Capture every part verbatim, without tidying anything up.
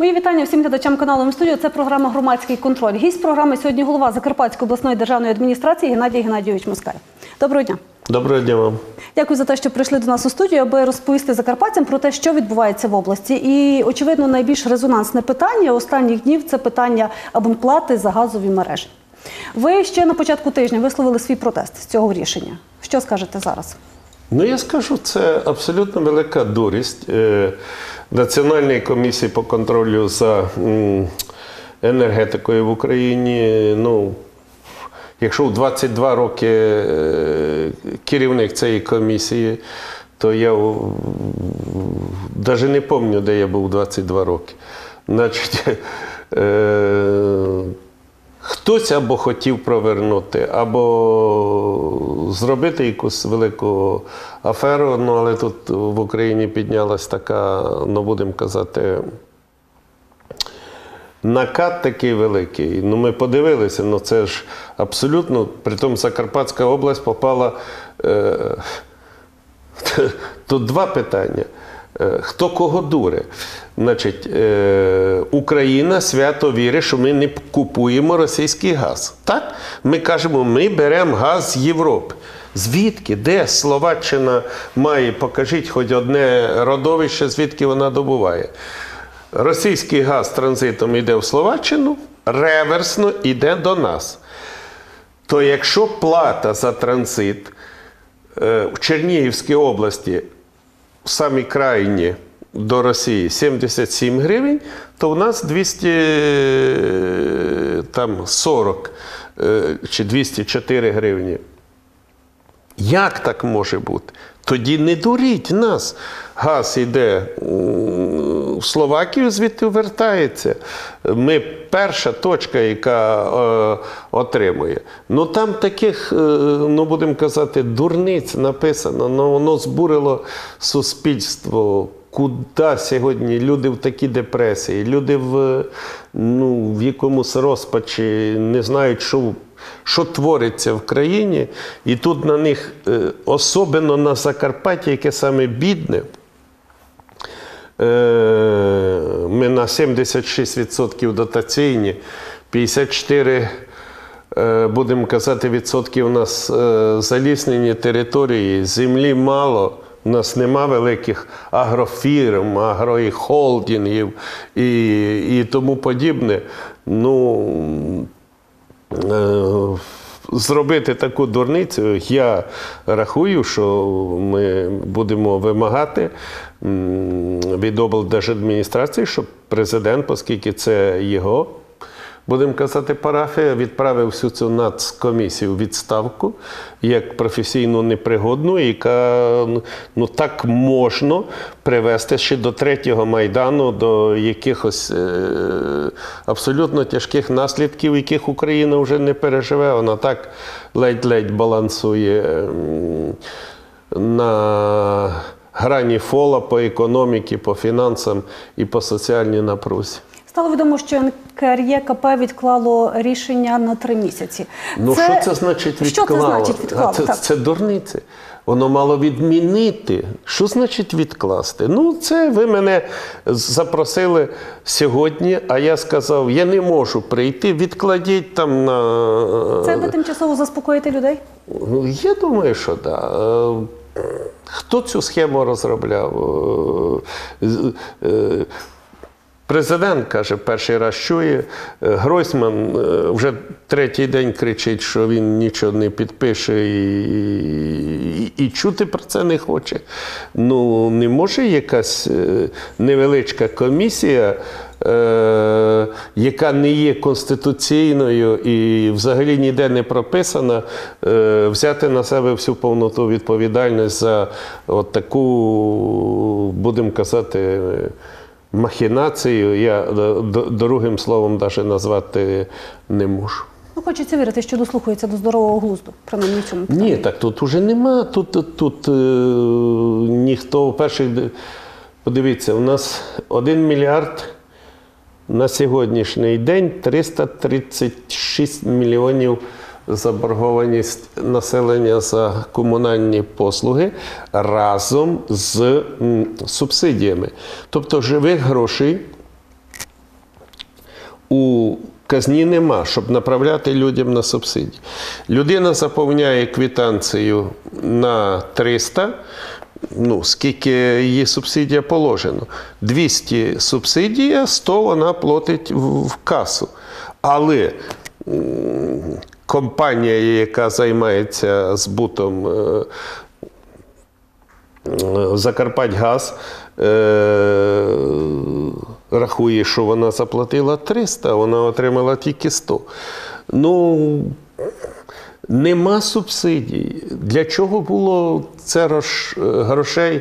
Мої вітання всім глядачам каналу М-студіо. Це програма «Громадський контроль». Гість програми сьогодні голова Закарпатської обласної державної адміністрації Геннадій Геннадійович Москаль. Доброго дня. Доброго дня вам. Дякую за те, що прийшли до нас у студію, аби розповісти закарпатцям про те, що відбувається в області. І, очевидно, найбільш резонансне питання останніх днів – це питання абонплати за газові мережі. Ви ще на початку тижня висловили свій протест з цього рішення. Що скажете зараз? Ну, я скажу, це абсолютно велика дурість Національної комісії по контролю за енергетикою в Україні. Ну, якщо в двадцять два роки керівник цієї комісії, то я навіть не пам'ятаю, де я був двадцять два роки. Значить, хтось або хотів провернути, або зробити якусь велику аферу, ну, але тут в Україні піднялась така, ну, будемо казати, накат такий великий. Ну, ми подивилися, ну, це ж абсолютно, притом Закарпатська область попала, е, тут два питання. Хто кого дуре? Значить, е, Україна свято вірить, що ми не купуємо російський газ. Так? Ми кажемо, ми беремо газ з Європи. Звідки? Де Словаччина має? Покажіть хоч одне родовище, звідки вона добуває. Російський газ транзитом йде в Словаччину, реверсно йде до нас. То якщо плата за транзит е, в Чернігівській області в самій крайні до Росії сімдесят сім гривень, то в нас двісті сорок чи двісті чотири гривні. Як так може бути? Тоді не дуріть нас. Газ йде в Словакію, звідти вертається. Ми перша точка, яка е, отримує. Ну там таких, е, ну будемо казати, дурниць написано, ну воно збурило суспільство. Куди сьогодні люди в такій депресії, люди в, ну, в якомусь розпачі, не знають, що що твориться в країні, і тут на них, особливо на Закарпатті, яке саме бідне, ми на сімдесят шість відсотків дотаційні, п'ятдесят чотири, будемо казати, відсотки у нас заліснені території, землі мало, у нас нема великих агрофірм, агрохолдингів і, і тому подібне. Ну, зробити таку дурницю, я рахую, що ми будемо вимагати від облдержадміністрації, щоб президент, оскільки це його, будемо казати, парафія, відправив всю цю нацкомісію в відставку, як професійно непригодну, яка, ну, так можна привести ще до третього Майдану, до якихось е, абсолютно тяжких наслідків, яких Україна вже не переживе. Вона так ледь-ледь балансує е, на грані фола по економіці, по фінансам і по соціальній напрузі. Стало відомо, що ен ка ер є ка пе відклало рішення на три місяці. Ну, це... що це значить відклало? Що це значить відклало? Це, це дурниці. Воно мало відмінити. Що значить відкласти? Ну, це ви мене запросили сьогодні, а я сказав, я не можу прийти, відкладіть там на... Це ви тимчасово заспокоїте людей? Я думаю, що так. Да. Хто цю схему розробляв? Президент, каже, перший раз чує, Гройсман вже третій день кричить, що він нічого не підпише і, і, і чути про це не хоче. Ну, не може якась невеличка комісія, е, яка не є конституційною і взагалі ніде не прописана, е, взяти на себе всю повноту відповідальність за от таку, будемо казати, махінацію, я другим словом навіть назвати не можу. Ну, хочеться вірити, що дослухається до здорового глузду, принаймні в цьому питанні. Ні, так тут уже нема, тут, тут, тут е, ніхто, перших, подивіться, у нас один мільярд на сьогоднішній день, триста тридцять шість мільйонів заборгованість населення за комунальні послуги разом з субсидіями. Тобто живих грошей казні нема, щоб направляти людям на субсидії. Людина заповняє квитанцію на триста, ну, скільки її субсидія положено. двісті субсидія, сто вона платить в касу. Але компанія, яка займається збутом Закарпатьгаз, е, рахує, що вона заплатила триста, а вона отримала тільки сто. Ну, нема субсидій. Для чого було це грошей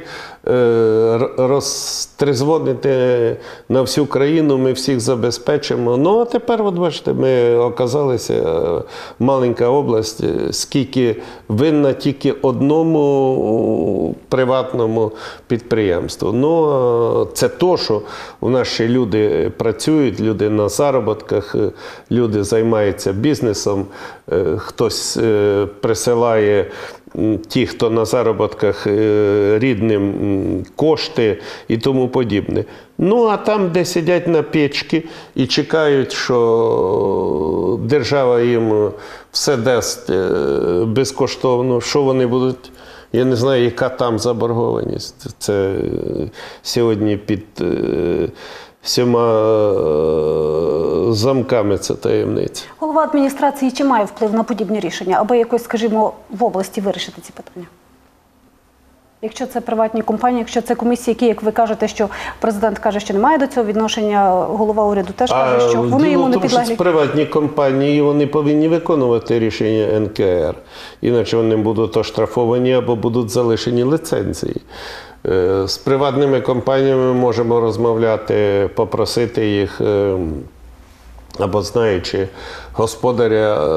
розтрезвонити на всю країну, ми всіх забезпечимо. Ну, а тепер, от бачите, ми оказалися, маленька область, скільки винна тільки одному приватному підприємству. Ну, це то, що у нас ще люди працюють, люди на заробітках, люди займаються бізнесом, хтось присилає, ті, хто на заробітках рідним, кошти і тому подібне. Ну, а там, де сидять на печці і чекають, що держава їм все дасть безкоштовно, що вони будуть, я не знаю, яка там заборгованість. Це сьогодні під всіма замками це таємниця. Голова адміністрації чи має вплив на подібні рішення, аби якось, скажімо, в області вирішити ці питання? Якщо це приватні компанії, якщо це комісії, які, як ви кажете, що президент каже, що не має до цього відношення, голова уряду теж каже, що вони йому не підлеглі. Що приватні компанії, вони повинні виконувати рішення ен ка ер, іначе вони будуть оштрафовані або будуть залишені ліцензії. З приватними компаніями ми можемо розмовляти, попросити їх, або знаючи господаря,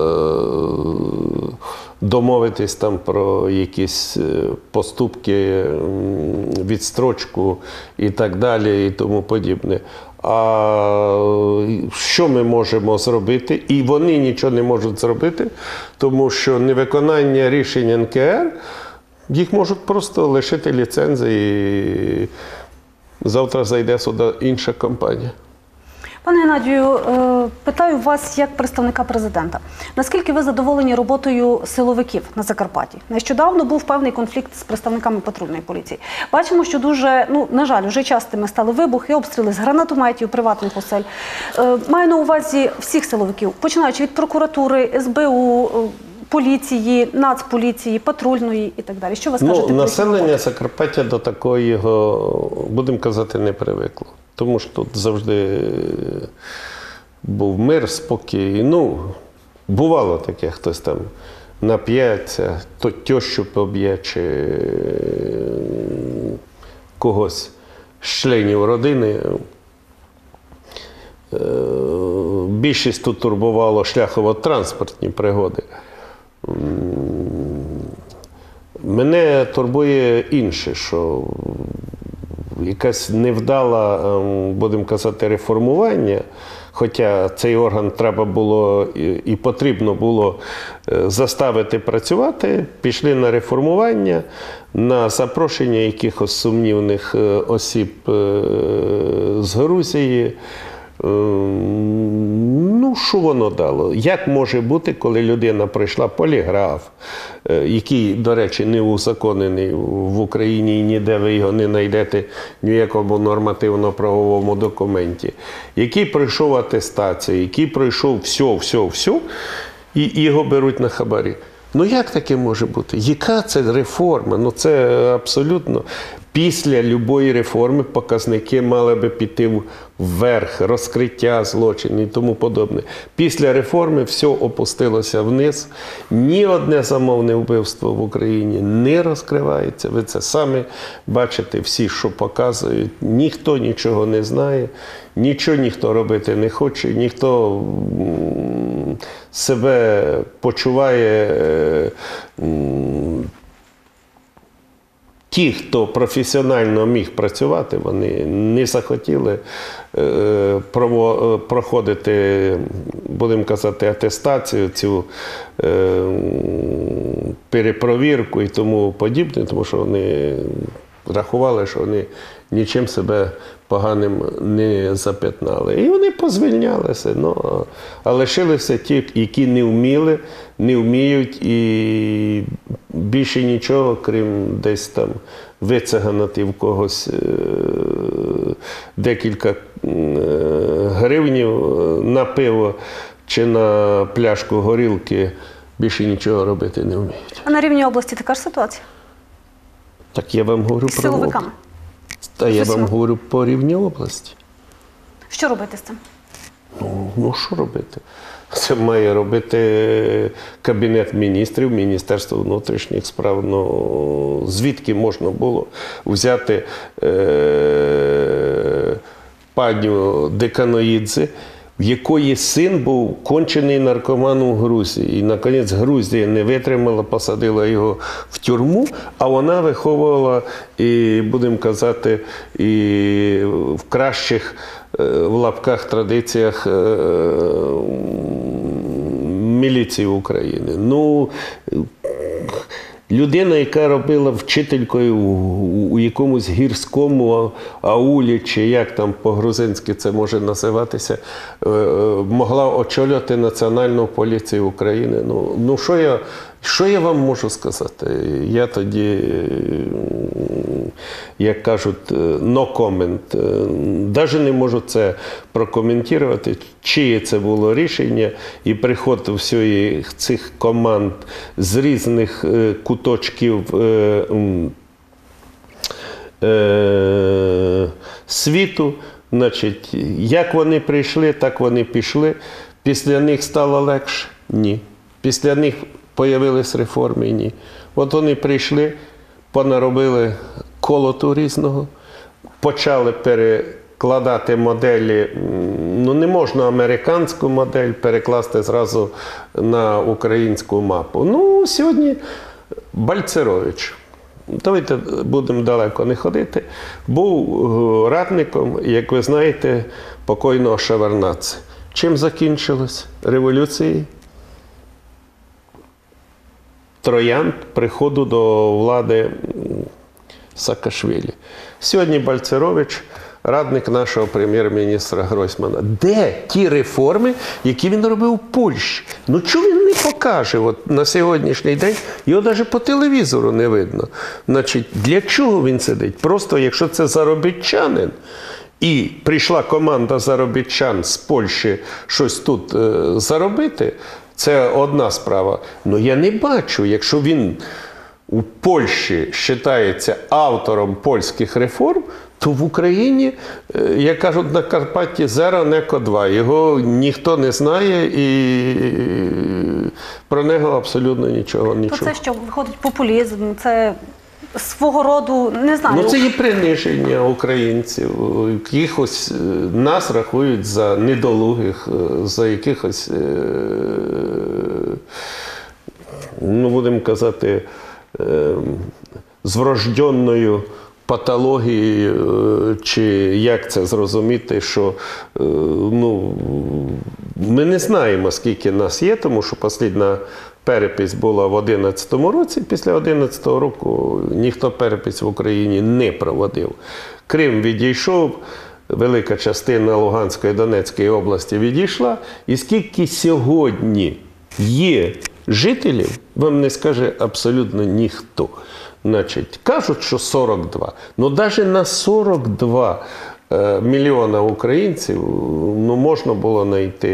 домовитись там про якісь поступки, відстрочку і так далі, і тому подібне. А що ми можемо зробити? І вони нічого не можуть зробити, тому що невиконання рішень ен ка ер, їх можуть просто лишити ліцензії, і завтра зайде сюди інша компанія. Пане Геннадію, питаю вас як представника президента. Наскільки ви задоволені роботою силовиків на Закарпатті? Нещодавно був певний конфлікт з представниками патрульної поліції. Бачимо, що дуже, ну, на жаль, вже частими стали вибухи, обстріли з гранатометів, приватних осель. Маю на увазі всіх силовиків, починаючи від прокуратури, ес бе у, поліції, нацполіції, патрульної і так далі. Що ви скажете? Ну, населення Закарпаття до такого, його, будемо казати, не привикло. Тому що тут завжди був мир, спокій. Ну, бувало таке, хтось там нап'ється, то тещу поб'є, чи когось з членів родини. Більшість тут турбувало шляхово-транспортні пригоди. Мене турбує інше, що якась невдала, будемо казати, реформування, хоча цей орган треба було і потрібно було заставити працювати, пішли на реформування, на запрошення якихось сумнівних осіб з Грузії. Ну, що воно дало? Як може бути, коли людина пройшла поліграф, який, до речі, не узаконений в Україні, і ніде ви його не знайдете ні в якому нормативно-правовому документі, який пройшов атестацію, який пройшов все, все, все, і його беруть на хабарі. Ну, як таке може бути? Яка це реформа? Ну, це абсолютно... Після будь-якої реформи показники мали би піти вверх, розкриття злочинів і тому подобне. Після реформи все опустилося вниз. Ні одне замовне вбивство в Україні не розкривається. Ви це самі бачите, всі, що показують. Ніхто нічого не знає, нічого ніхто робити не хоче, ніхто себе почуває... Ті, хто професіонально міг працювати, вони не захотіли е, прово, проходити, будемо казати, атестацію, цю е, перепровірку і тому подібне, тому що вони рахували, що вони нічим себе поганим не запятнали. І вони позвільнялися. Ну, а лишилися ті, які не вміли, не вміють і більше нічого, крім десь там вицеганати в когось декілька гривнів на пиво чи на пляшку горілки, більше нічого робити не вміють. А на рівні області така ж ситуація? Так я вам говорю з про силовиками? Та я вам говорю по рівні області. Що робити з цим? Ну, ну що робити? Це має робити Кабінет міністрів, Міністерство внутрішніх справ. Ну, звідки можна було взяти е- паню Деканоїдзе, в якої син був кончений наркоман у Грузії. І, наконець, Грузія не витримала, посадила його в тюрму, а вона виховувала, і, будемо казати, і в кращих, в лапках, традиціях міліції України. Ну, людина, яка робила вчителькою у якомусь гірському аулі, чи як там по-грузинськи це може називатися, могла очолювати Національну поліцію України. Ну, ну що я, що я вам можу сказати? Я тоді, як кажуть, no comment. Навіть не можу це прокоментувати, чиє це було рішення, і приход всіх цих команд з різних куточків е, е, світу. Значить, як вони прийшли, так вони пішли. Після них стало легше? Ні. Після них появились реформи? Ні. От вони прийшли, понаробили колоту різного, почали перекладати моделі. Ну, не можна американську модель перекласти зразу на українську мапу. Ну, сьогодні Бальцерович, давайте будемо далеко не ходити, був радником, як ви знаєте, покойного Шеварднадзе. Чим закінчилось? Революцією? Троянд приходу до влади Саакашвілі. Сьогодні Бальцерович радник нашого прем'єр-міністра Гройсмана. Де ті реформи, які він робив у Польщі? Ну, чого він не покаже? От на сьогоднішній день його навіть по телевізору не видно. Значить, для чого він сидить? Просто, якщо це заробітчанин, і прийшла команда заробітчан з Польщі щось тут е, заробити, це одна справа. Ну, я не бачу, якщо він у Польщі вважається автором польських реформ, то в Україні, як кажуть на Карпатті, зеро неко два. Його ніхто не знає і про нього абсолютно нічого не чув. То це що, виходить популізм, це свого роду, не знаю. Ну це є приниження українців. Якихось нас рахують за недолугих, за якихось, ну будемо казати, з врожденною патологією, чи як це зрозуміти, що ну, ми не знаємо, скільки нас є, тому що остання перепись була в одинадцятому році, після одинадцятого року ніхто перепись в Україні не проводив. Крим відійшов, велика частина Луганської і Донецької області відійшла, і скільки сьогодні є жителів, вам не скаже абсолютно ніхто. Значить, кажуть, що сорок два. Ну, навіть на сорок два е, мільйона українців ну, можна було знайти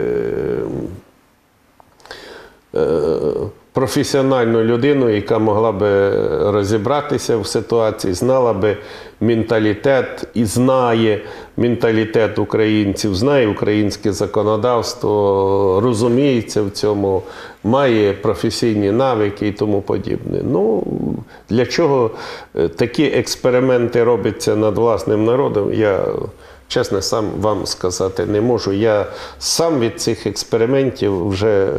е, професіональну людину, яка могла би розібратися в ситуації, знала би менталітет і знає менталітет українців, знає українське законодавство, розуміється в цьому, має професійні навики і тому подібне. Ну, для чого такі експерименти робляться над власним народом, я, чесно, сам вам сказати не можу. Я сам від цих експериментів вже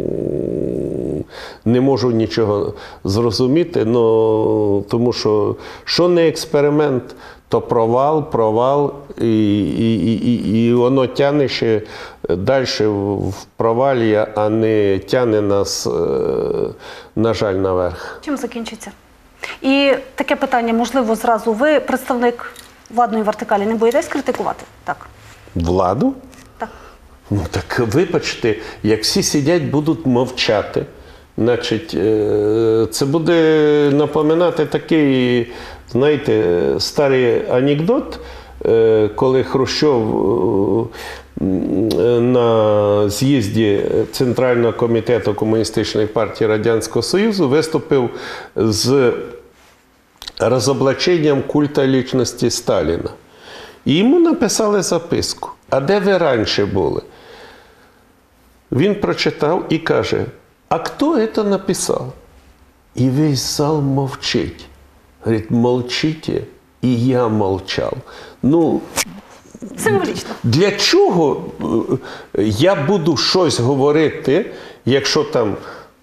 не можу нічого зрозуміти, но, тому що, що не експеримент, то провал, провал, і, і, і, і воно тягне ще далі в провалі, а не тягне нас, на жаль, наверх. Чим закінчиться? І таке питання, можливо, зразу ви, представник владної вертикалі, не боїтесь критикувати? Так. Владу? Так. Ну так вибачте, як всі сидять, будуть мовчати, значить, це буде напоминати такий, знаєте, старий анекдот, коли Хрущов на з'їзді Центрального комітету Комуністичної партії Радянського Союзу виступив з розоблаченням культа лічності Сталіна. І йому написали записку. А де ви раніше були? Він прочитав і каже, а хто це написав? І весь зал мовчить. Говорить, молчите, і я мовчав. Ну, символічно. Для чого я буду щось говорити, якщо там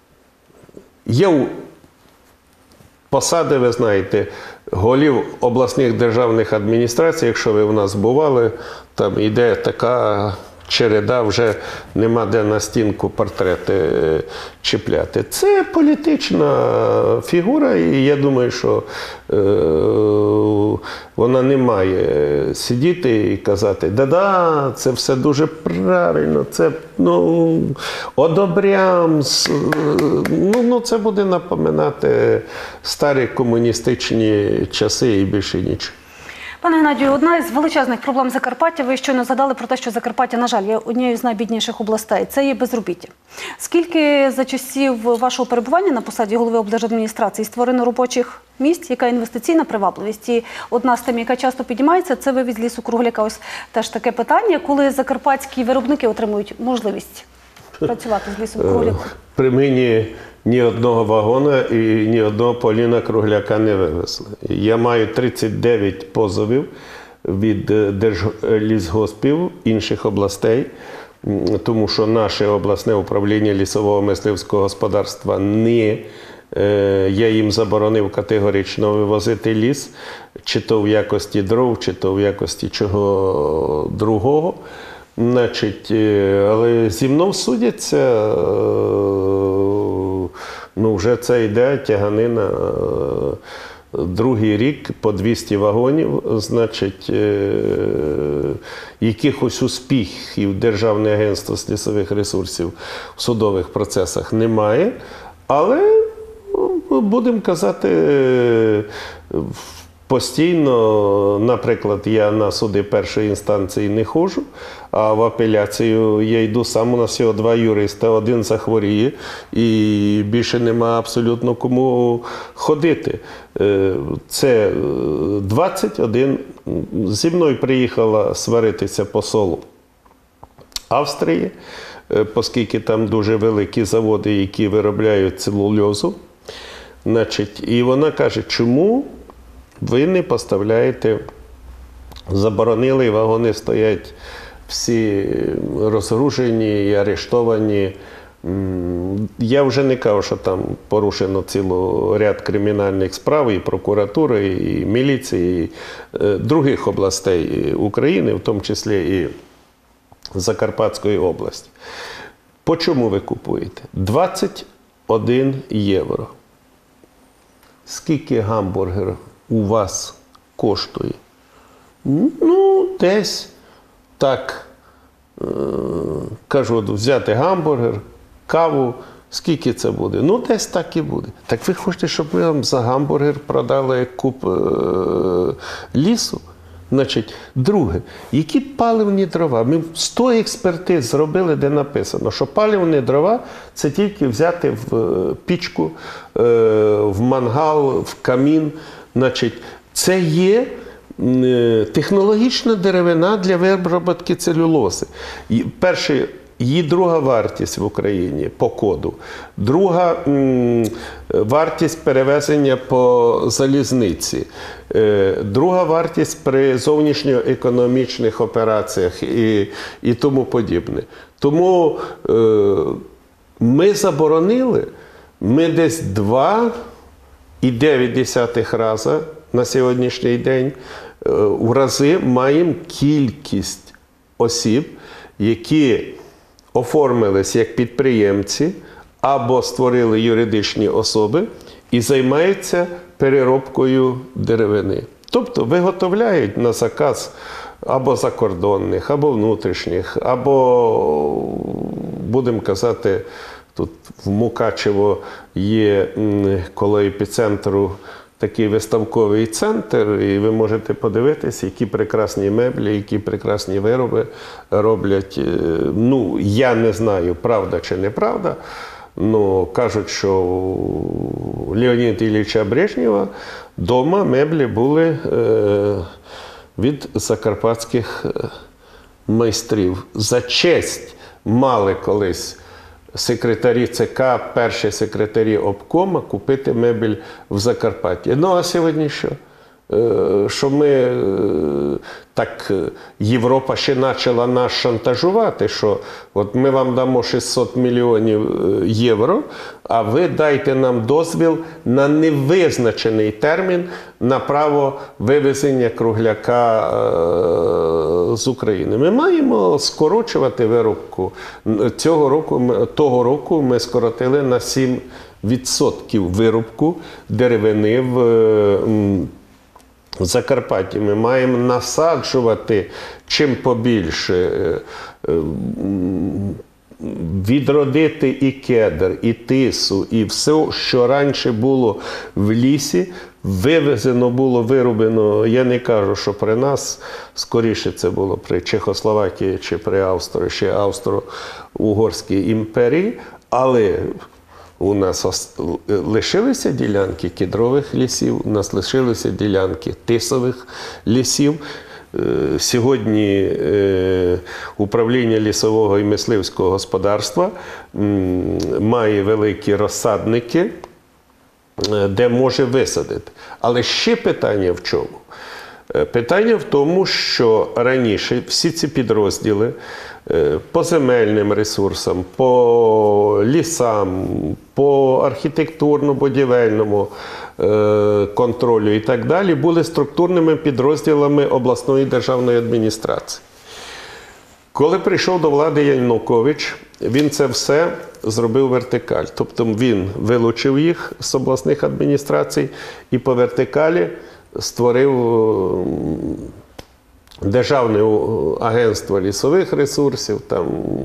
є посади, ви знаєте, голів обласних державних адміністрацій, якщо ви в нас бували, там йде така череда, вже нема де на стінку портрети чіпляти. Це політична фігура, і я думаю, що е, вона не має сидіти і казати, да-да, це все дуже правильно, це, ну, одобрям, ну, ну, це буде напоминати старі комуністичні часи і більше нічого. Пане Геннадію, одна із величезних проблем Закарпаття, ви щойно згадали про те, що Закарпаття, на жаль, є однією з найбідніших областей, це є безробіття. Скільки за часів вашого перебування на посаді голови облдержадміністрації створено робочих місць, яка інвестиційна привабливість? І одна з тем, яка часто піднімається, це вивіз лісу-кругляка. Ось теж таке питання, коли закарпатські виробники отримують можливість працювати з лісом-кругляком. При мені ні одного вагона і ні одного поліна кругляка не вивезли. Я маю тридцять дев'ять позовів від держлісгоспів інших областей, тому що наше обласне управління лісового мисливського господарства не, я їм заборонив категорично вивозити ліс, чи то в якості дров, чи то в якості чого другого. Значить, але зі мною судяться, ну вже це йде тяганина другий рік по двісті вагонів, значить, якихось успіхів Державне агентство з лісових ресурсів в судових процесах немає, але, будемо казати, постійно, наприклад, я на суди першої інстанції не ходжу, а в апеляцію я йду сам, у нас всього два юриста, один захворіє і більше нема абсолютно кому ходити. Це двадцять один, зі мною приїхала сваритися посол Австрії, оскільки там дуже великі заводи, які виробляють целульозу. Значить, і вона каже, чому ви не поставляєте, заборонили, і вагони стоять всі розгружені і арештовані. Я вже не кажу, що там порушено цілий ряд кримінальних справ і прокуратури, і міліції, і других областей України, в тому числі і Закарпатської області. По чому ви купуєте? двадцять один євро. Скільки гамбургер у вас коштує? Ну, десь так, е, кажу, взяти гамбургер, каву, скільки це буде? Ну, десь так і буде. Так ви хочете, щоб ми вам за гамбургер продали куп е, лісу? Значить, друге, які паливні дрова? Ми сто експертиз зробили, де написано, що паливні дрова – це тільки взяти в пічку, в мангал, в камін. Значить, це є технологічна деревина для виробітки целюлози. Перше, її друга вартість в Україні по коду. Друга м, вартість перевезення по залізниці. Е, друга вартість при зовнішньоекономічних операціях і, і тому подібне. Тому е, ми заборонили, ми десь два і дев'ять десятих рази на сьогоднішній день е, в рази маємо кількість осіб, які оформились як підприємці або створили юридичні особи і займаються переробкою деревини. Тобто виготовляють на заказ або закордонних, або внутрішніх, або, будемо казати, тут в Мукачево є коло епіцентру такий виставковий центр, і ви можете подивитися, які прекрасні меблі, які прекрасні вироби роблять. Ну, я не знаю, правда чи неправда, але кажуть, що у Леоніда Ілліча Брежнєва вдома меблі були е, від закарпатських майстрів. За честь мали колись секретарі ЦК, перші секретарі обкома купити мебель в Закарпатті. Ну, а сьогодні що? Що ми, так, Європа ще почала нас шантажувати, що от ми вам дамо шістсот мільйонів євро, а ви дайте нам дозвіл на невизначений термін на право вивезення кругляка з України. Ми маємо скорочувати виробку. Цього року, того року ми скоротили на сім відсотків виробку деревини в В Закарпатті. Ми маємо насаджувати чим побільше, відродити і кедр, і тису, і все, що раніше було в лісі, вивезено було, вироблено. Я не кажу, що при нас, скоріше це було при Чехословакії чи при Австрії, ще Австро-Угорській імперії, але у нас лишилися ділянки кедрових лісів, у нас лишилися ділянки тисових лісів. Сьогодні управління лісового і мисливського господарства має великі розсадники, де може висадити. Але ще питання в чому? Питання в тому, що раніше всі ці підрозділи по земельним ресурсам, по лісам, по архітектурно-будівельному контролю і так далі були структурними підрозділами обласної державної адміністрації. Коли прийшов до влади Янукович, він це все зробив вертикаль. Тобто він вилучив їх з обласних адміністрацій і по вертикалі створив Державне агентство лісових ресурсів, там,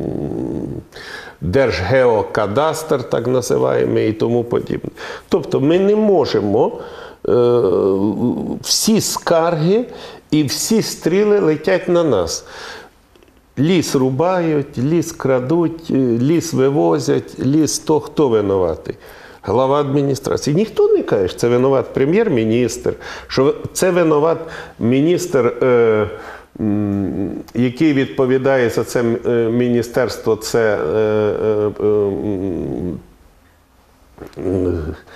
Держгеокадастр, так називаємо, і тому подібне. Тобто ми не можемо, е, всі скарги і всі стріли летять на нас. Ліс рубають, ліс крадуть, ліс вивозять, ліс то хто винуватий? Глава адміністрації. Ніхто не каже, що це винуват прем'єр-міністр, що це винуват міністр, е, який відповідає за це міністерство, це е, е, е,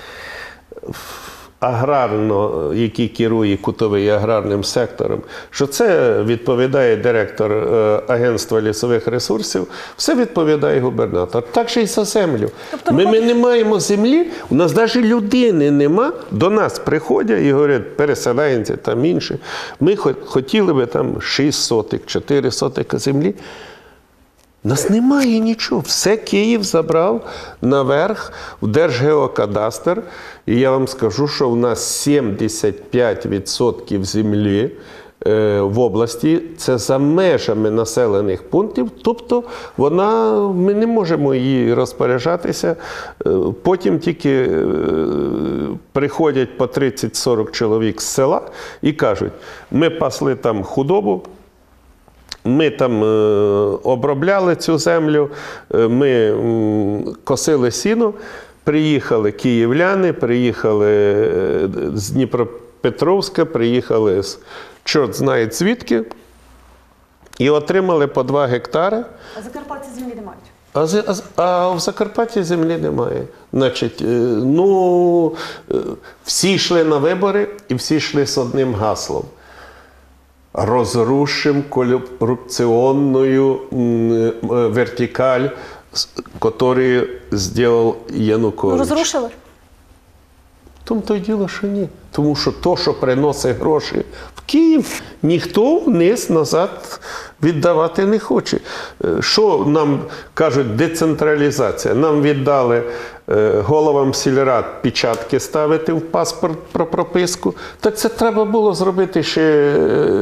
аграрно, який керує Кутовий аграрним сектором, що це відповідає директор агентства лісових ресурсів, все відповідає губернатор. Так же і за землю. Тобто, ми, ми не маємо землі, у нас навіть людини нема, до нас приходять і говорять, переселенці, там інші, ми хотіли би там шість сотик, чотири сотика землі. У нас немає нічого. Все Київ забрав наверх в Держгеокадастр. І я вам скажу, що в нас сімдесят п'ять відсотків землі е, в області – це за межами населених пунктів. Тобто вона, ми не можемо її розпоряджатися. Е, потім тільки е, приходять по тридцять-сорок чоловік з села і кажуть, ми пасли там худобу, ми там е, обробляли цю землю, е, ми м, косили сіно, приїхали київляни, приїхали е, з Дніпропетровська, приїхали з чорт знає звідки і отримали по два гектари. А закарпатці землі не мають? А, а, а в Закарпатті землі немає. Значить, е, ну, е, всі йшли на вибори і всі йшли з одним гаслом. Розрушимо коррупционную вертикаль, которую сделал Янукович. Ну, розрушили? Тому то й діло, що ні. Тому що то, що приносить гроші в Київ, ніхто вниз, назад віддавати не хоче. Що нам кажуть децентралізація? Нам віддали головам сільрад печатки ставити в паспорт про прописку. Так це треба було зробити ще,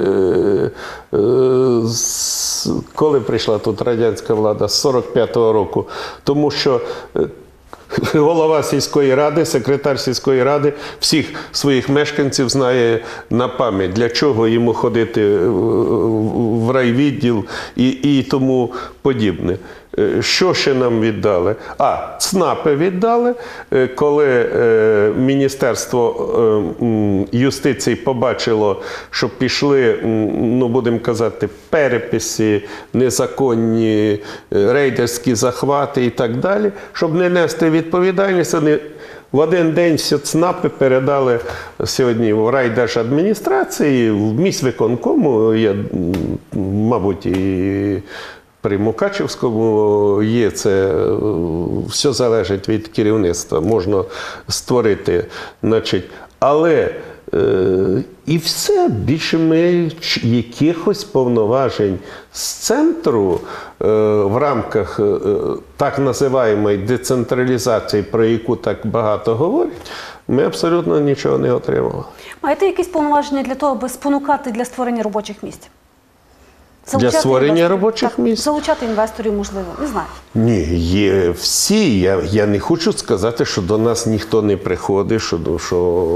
коли прийшла тут радянська влада, з сорок п'ятого року. Тому що голова сільської ради, секретар сільської ради всіх своїх мешканців знає на пам'ять, для чого йому ходити в райвідділ і, і тому подібне. Що ще нам віддали? А, ЦНАПи віддали, коли Міністерство юстиції побачило, що пішли, ну будемо казати, переписи, незаконні рейдерські захвати і так далі, щоб не нести відповідальність, вони в один день всі ЦНАПи передали сьогодні в райдержадміністрації, в міськвиконкому, є, мабуть, і при Мукачевському є це, все залежить від керівництва, можна створити, значить, але е, і все, більше ми якихось повноважень з центру е, в рамках е, так називаємої децентралізації, про яку так багато говорять, ми абсолютно нічого не отримали. Маєте якісь повноваження для того, аби спонукати для створення робочих місць? Залучати для створення інвесторів. робочих так, місць? Залучати інвесторів, можливо, не знаю. Ні, є всі. Я, я не хочу сказати, що до нас ніхто не приходить, що, що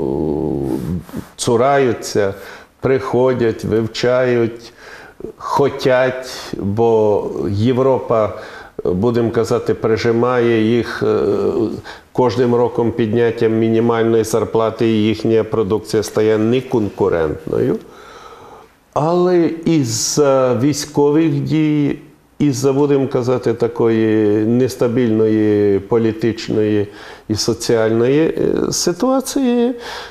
цураються, приходять, вивчають, хотять, бо Європа, будемо казати, прижимає їх кожним роком підняттям мінімальної зарплати, і їхня продукція стає неконкурентною. Але із-за військових дій, із-за, будемо казати, такої нестабільної політичної і соціальної ситуації,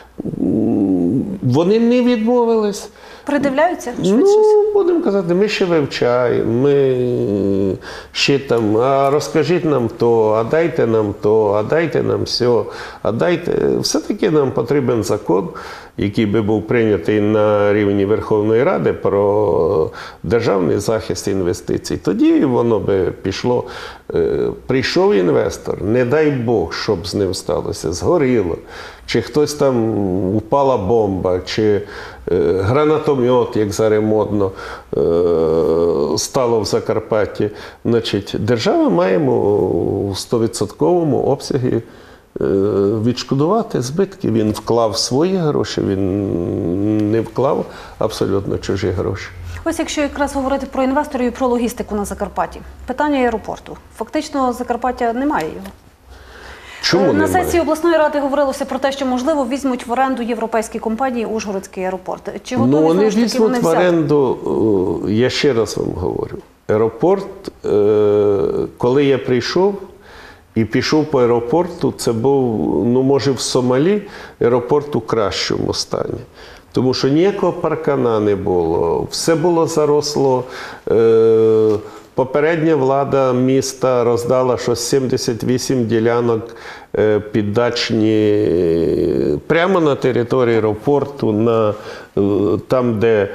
вони не відмовились. Придивляються швидше? Ну, будемо казати, ми ще вивчаємо, ми ще там, а розкажіть нам то, а дайте нам то, а дайте нам все, а дайте. Все-таки нам потрібен закон, який би був прийнятий на рівні Верховної Ради про державний захист інвестицій. Тоді воно би пішло. Прийшов інвестор, не дай Бог, щоб з ним сталося, згоріло, чи хтось там упала бомба, чи гранатомет, як зараз модно, стало в Закарпатті. Значить, держава має у сто відсотків обсягі відшкодувати збитки. Він вклав свої гроші, він не вклав абсолютно чужі гроші. Ось якщо якраз говорити про інвесторів і про логістику на Закарпатті. Питання аеропорту. Фактично Закарпаття немає його. Чому на немає? сесії обласної ради говорилося про те, що, можливо, візьмуть в оренду європейські компанії Ужгородський аеропорт. Чи готові, ну, вони ж таки, візьмуть вони в оренду, я ще раз вам говорю, аеропорт, коли я прийшов і пішов по аеропорту, це був, ну, може, в Сомалі аеропорт у кращому стані. Тому що ніякого паркана не було, все було заросло. Е, попередня влада міста роздала щось сімдесят вісім ділянок е, піддачні прямо на території аеропорту, на, е, там, де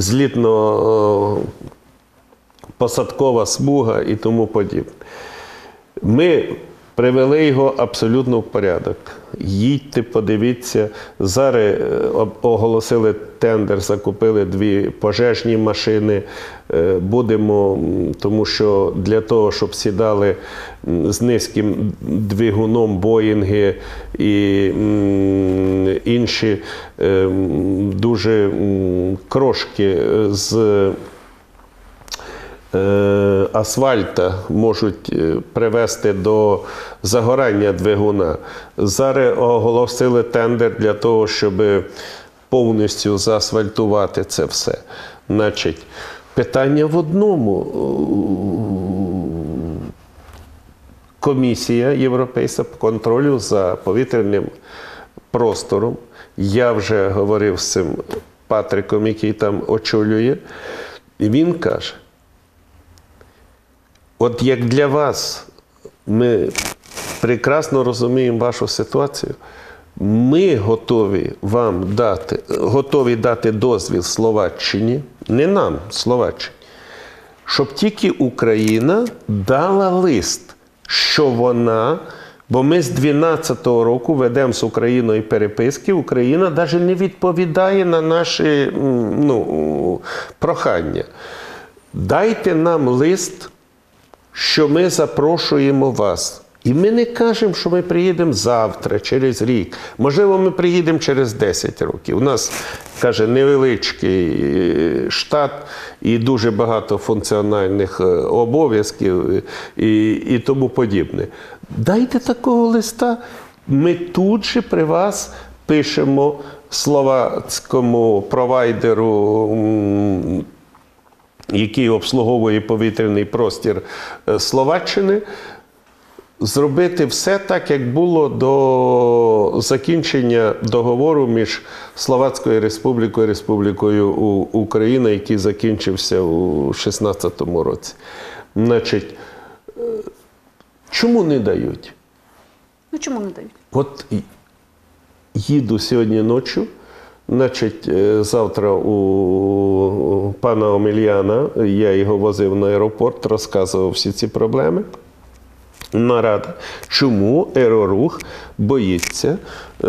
злітно-посадкова смуга і тому подібне. Ми привели його абсолютно в порядок. Їдьте, подивіться. Зараз оголосили тендер, закупили дві пожежні машини. Будемо, тому що для того, щоб сідали з низьким двигуном Боїнги і інші дуже крошки з асфальта можуть привести до загорання двигуна. Зараз оголосили тендер для того, щоб повністю заасфальтувати це все. Значить, питання в одному. Комісія європейська по контролю за повітряним простором. Я вже говорив з цим Патриком, який там очолює, і він каже, от як для вас, ми прекрасно розуміємо вашу ситуацію, Ми готові вам дати, готові дати дозвіл Словаччині, не нам, Словаччині, щоб тільки Україна дала лист, що вона, бо ми з дванадцятого року ведемо з Україною переписки, Україна навіть не відповідає на наші ну, прохання. Дайте нам лист, що ми запрошуємо вас. І ми не кажемо, що ми приїдемо завтра, через рік. Можливо, ми приїдемо через десять років. У нас, каже, невеличкий штат і дуже багато функціональних обов'язків і, і тому подібне. Дайте такого листа, ми тут же при вас пишемо словацькому провайдеру, який обслуговує повітряний простір Словаччини, зробити все так, як було до закінчення договору між Словацькою Республікою і Республікою Україна, який закінчився у шістнадцятому році. Значить, чому не дають? Ну, чому не дають? От їду сьогодні ночі, значить, завтра у пана Омельяна, я його возив на аеропорт, розказував всі ці проблеми. Нарада. Чому аерорух боїться, е,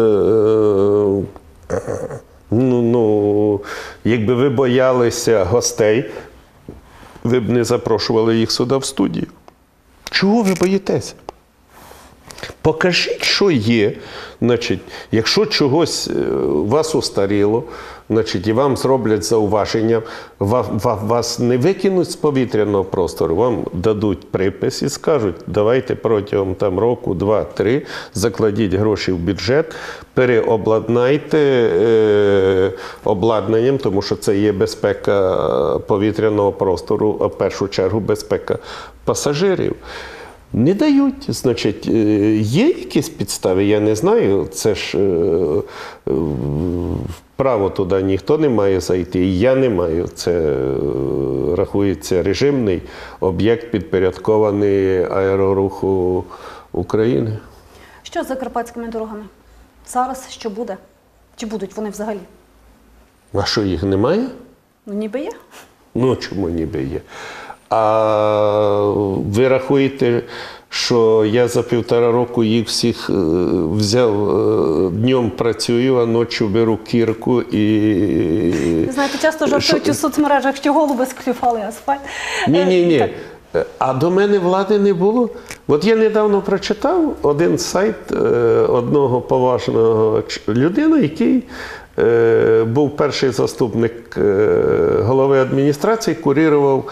ну, ну, якби ви боялися гостей, ви б не запрошували їх сюди в студію. Чого ви боїтеся? Покажіть, що є. Значить, якщо чогось вас устаріло, значить, і вам зроблять зауваження, вас не викинуть з повітряного простору, вам дадуть припис і скажуть, давайте протягом там, року, два, три, закладіть гроші в бюджет, переобладнайте е, обладнанням, тому що це є безпека повітряного простору, а в першу чергу безпека пасажирів. Не дають. Значить, є якісь підстави, я не знаю. Це ж е, право туди ніхто не має зайти, і я не маю. Це е, рахується режимний об'єкт, підпорядкований аероруху України. Що з закарпатськими дорогами? Зараз що буде? Чи будуть вони взагалі? А що, їх немає? Ну, ніби є. Ну, чому ніби є? А ви рахуєте, що я за півтора року їх всіх взяв, днем працюю, а ночі беру кірку і... Ви знаєте, часто жартують що... у соцмережах, що голуби склювали асфальт. Ні-ні-ні. А до мене влади не було. От я недавно прочитав один сайт одного поважного людини, який був перший заступник голови адміністрації, курував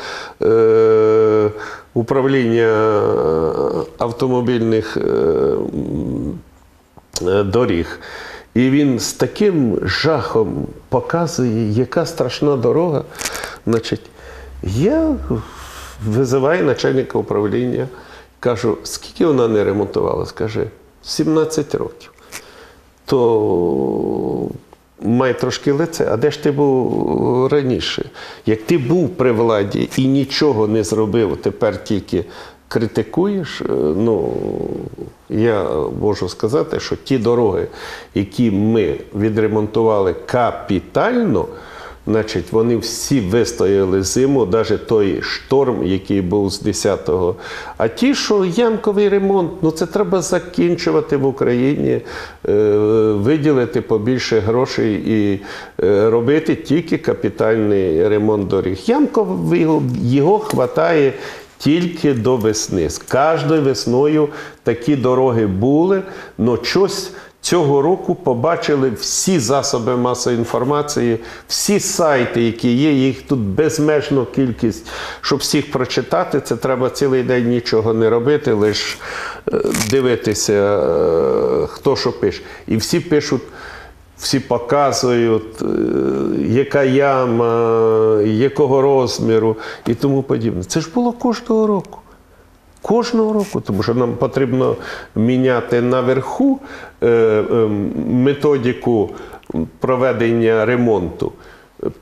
управління автомобільних доріг. І він з таким жахом показує, яка страшна дорога. Значить, я визиваю начальника управління, кажу, скільки вона не ремонтувалась? Каже, сімнадцять років. То май трошки лице, а де ж ти був раніше? Як ти був при владі і нічого не зробив, тепер тільки критикуєш, ну, я можу сказати, що ті дороги, які ми відремонтували капітально, значить, вони всі вистояли зиму, навіть той шторм, який був з десятого. А ті, що ямковий ремонт, ну це треба закінчувати в Україні, виділити побільше грошей і робити тільки капітальний ремонт доріг. Ямковий, його хватає тільки до весни. З кожною весною такі дороги були, але щось цього року побачили всі засоби масової інформації, всі сайти, які є, їх тут безмежна кількість. Щоб всіх прочитати, це треба цілий день нічого не робити, лише дивитися, хто що пише. І всі пишуть, всі показують, яка яма, якого розміру і тому подібне. Це ж було кожного року. Кожного року, тому що нам потрібно міняти наверху методику проведення ремонту.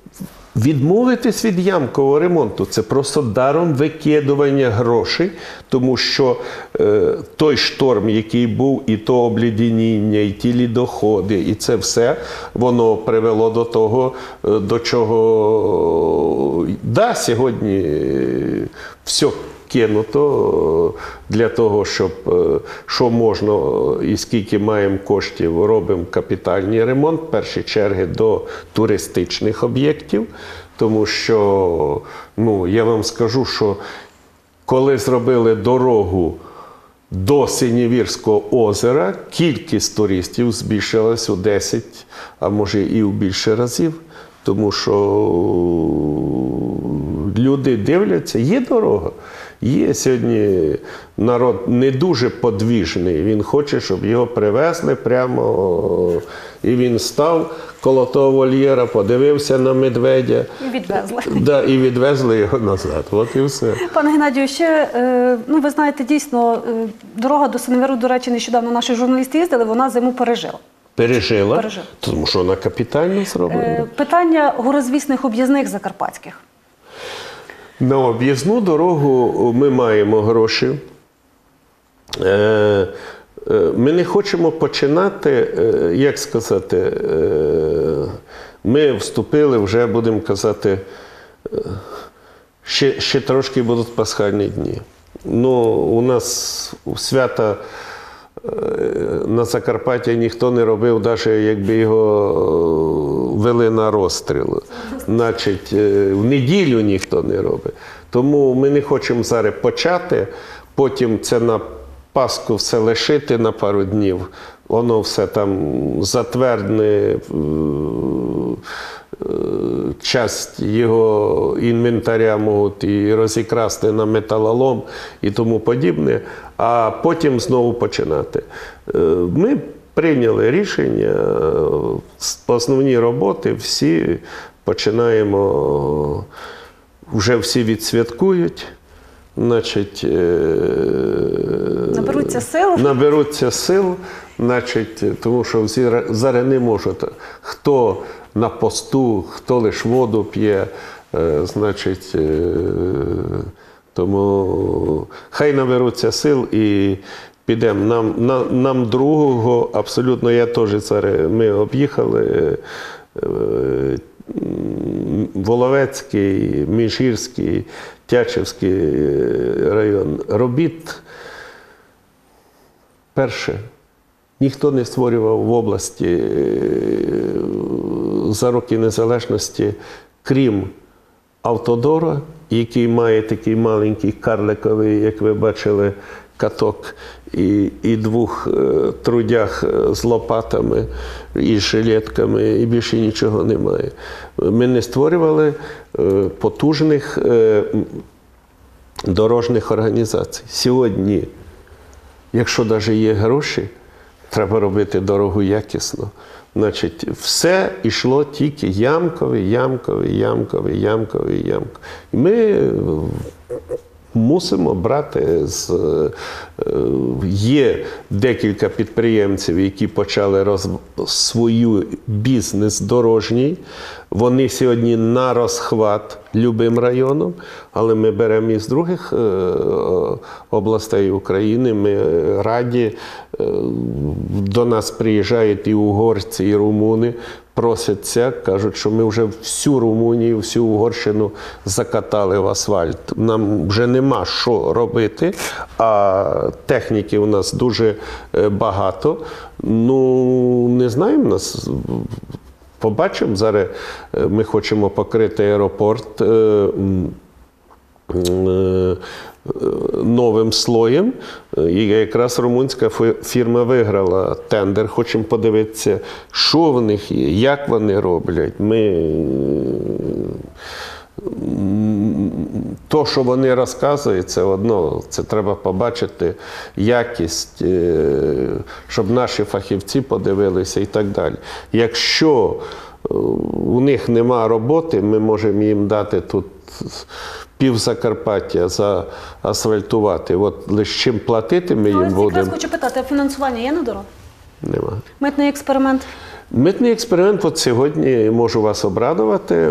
Відмовитись від ямкового ремонту – це просто даром викидування грошей, тому що е, той шторм, який був, і то обледеніння, і ті лідоходи, і це все, воно привело до того, до чого, да, сьогодні все кинуто для того, щоб, що можна і скільки маємо коштів, робимо капітальний ремонт, в першій черзі до туристичних об'єктів, тому що, ну, я вам скажу, що коли зробили дорогу до Синєвірського озера, кількість туристів збільшилась у десять, а може і у більше разів, тому що люди дивляться, є дорога. Є сьогодні народ не дуже подвіжний, він хоче, щоб його привезли прямо, і він став коло того вольєра, подивився на медведя. І відвезли. Да, і відвезли його назад. От і все. Пане Геннадію, ще, ну ви знаєте, дійсно, дорога до Синєвіру, до речі, нещодавно наші журналісти їздили, вона зиму пережила. Пережила? Пережила. Тому що вона капітально зроблена. Питання горозвісних об'їзних закарпатських. На об'їзну дорогу ми маємо гроші. Ми не хочемо починати, як сказати, ми вступили вже, будемо казати, ще, ще трошки будуть пасхальні дні. Ну, у нас свята на Закарпатті ніхто не робив, навіть якби його вели на розстріл. Значить, в неділю ніхто не робить. Тому ми не хочемо зараз почати, потім це на Пасху все лишити на пару днів. Воно все там затвердне, часть його інвентаря можуть і розікрасти на металолом і тому подібне, а потім знову починати. Ми прийняли рішення, основні роботи всі починаємо, вже всі відсвяткують. Значить, наберуться сил? Наберуться сил, значить, тому що всі зараз не можуть. Хто на посту, хто лише воду п'є, значить, тому хай наберуться сил і підемо. Нам, нам, нам другого, абсолютно, я теж зараз, ми об'їхали Воловецький, Міжгірський, Тячівський район. Робіт, перше, ніхто не створював в області за роки незалежності, крім Автодора, який має такий маленький карликовий, як ви бачили, каток, і, і двох е, трудях з лопатами і жилетками, і більше нічого немає. Ми не створювали е, потужних е, дорожніх організацій. Сьогодні, якщо навіть є гроші, треба робити дорогу якісно. Значить, все йшло тільки ямковий, ямковий, ямковий, ямковий, ямковий. І ми мусимо брати з... Є декілька підприємців, які почали роз... свою бізнес дорожній. Вони сьогодні на розхват любим районом, але ми беремо із других областей України. Ми раді, до нас приїжджають і угорці, і румуни, просяться, кажуть, що ми вже всю Румунію, всю Угорщину закатали в асфальт. Нам вже нема що робити, а техніки у нас дуже багато. Ну, не знаємо нас. Побачимо, зараз ми хочемо покрити аеропорт новим слоєм. І якраз румунська фірма виграла тендер. Хочемо подивитися, що в них є, як вони роблять. Ми... То, що вони розказують, це одно. Це треба побачити якість, щоб наші фахівці подивилися і так далі. Якщо у них нема роботи, ми можемо їм дати тут пів Закарпаття заасфальтувати. От лише чим платити ми їм будемо. Якраз хочу питати, а фінансування є на дорогу? Нема. Митний експеримент? Митний експеримент, от сьогодні можу вас обрадувати,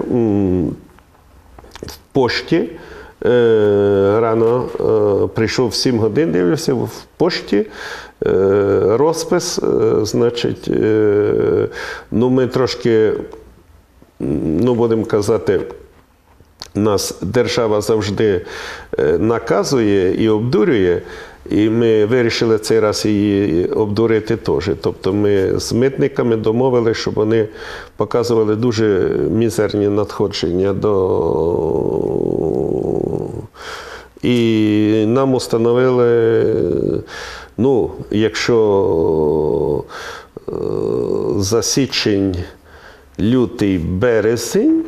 в пошті. Рано прийшов в сім годин, дивлюся, в пошті розпис, значить, ну ми трошки, ну будемо казати, нас держава завжди наказує і обдурює, і ми вирішили цей раз її обдурити теж. Тобто ми з митниками домовили, щоб вони показували дуже мізерні надходження до... І нам установили, ну, якщо за січень, лютий, березень,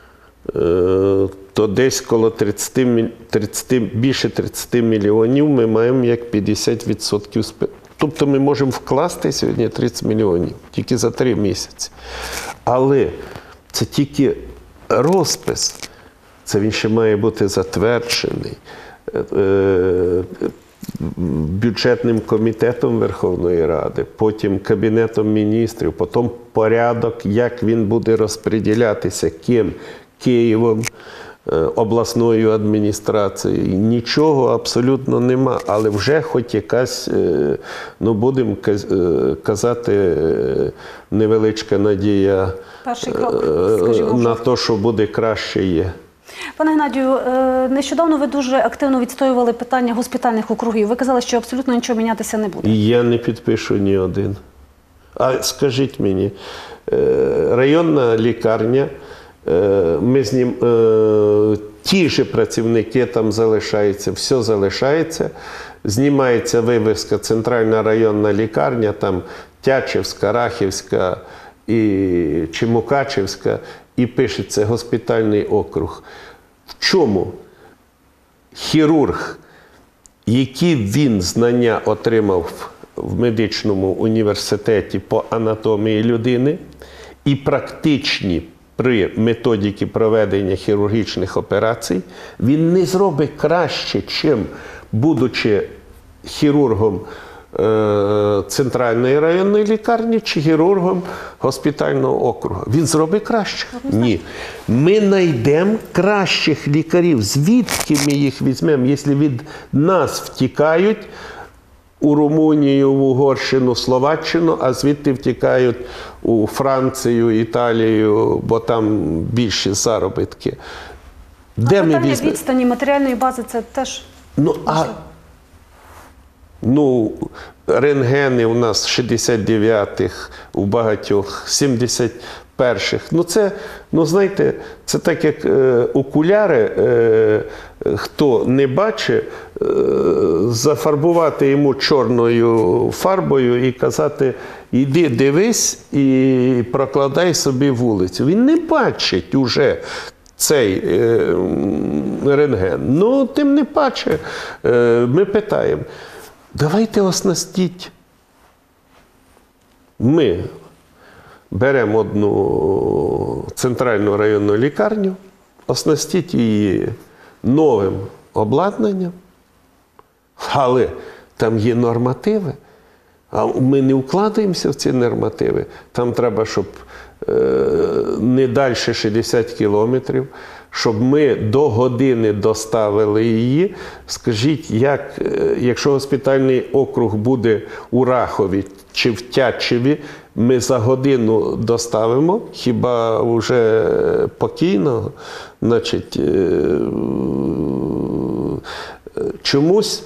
то десь коло тридцять, тридцять, більше тридцять мільйонів ми маємо як п'ятдесят відсотків. Тобто ми можемо вкласти сьогодні тридцять мільйонів, тільки за три місяці. Але це тільки розпис, це він ще має бути затверджений бюджетним комітетом Верховної Ради, потім Кабінетом міністрів, потім порядок, як він буде розподілятися, ким, Києвом, обласною адміністрацією. Нічого абсолютно нема, але вже хоч якась, ну будемо казати, невеличка надія Перший крок, скажімо, на те, що буде краще є. Пане Геннадію, нещодавно ви дуже активно відстоювали питання госпітальних округів. Ви казали, що абсолютно нічого мінятися не буде. Я не підпишу ні один. А скажіть мені, районна лікарня, ми з ним, ті ж працівники там залишаються, все залишається, знімається вивіска центральна районна лікарня, там Тячівська, Рахівська і чи Мукачівська, і пишеться госпітальний округ. В чому хірург, які він знання отримав в медичному університеті по анатомії людини і практичні при методиці проведення хірургічних операцій, він не зробить краще, чим будучи хірургом центральної районної лікарні чи хірургом госпітального округу. Він зробить краще? Ні. Ми знайдемо кращих лікарів. Звідки ми їх візьмемо, якщо від нас втікають у Румунію, в Угорщину, Словаччину, а звідти втікають у Францію, Італію, бо там більші заробітки. Де а ми питання візьмемо? Відстані матеріальної бази – це теж... Ну, а... Ну, рентгени у нас шістдесят дев'ятих, у багатьох сімдесят перших. Ну, це, ну, знаєте, це так, як е, окуляри, е, хто не бачить, е, зафарбувати йому чорною фарбою і казати, іди дивись і прокладай собі вулицю. Він не бачить уже цей е, рентген. Ну, тим не паче, е, ми питаємо, давайте оснастіть. Ми беремо одну центральну районну лікарню, оснастіть її новим обладнанням, але там є нормативи, а ми не вкладаємося в ці нормативи. Там треба, щоб е, не далі шістдесят кілометрів, щоб ми до години доставили її. Скажіть, як, якщо госпітальний округ буде у Рахові чи в Тячеві, ми за годину доставимо, хіба вже покійного? Значить, чомусь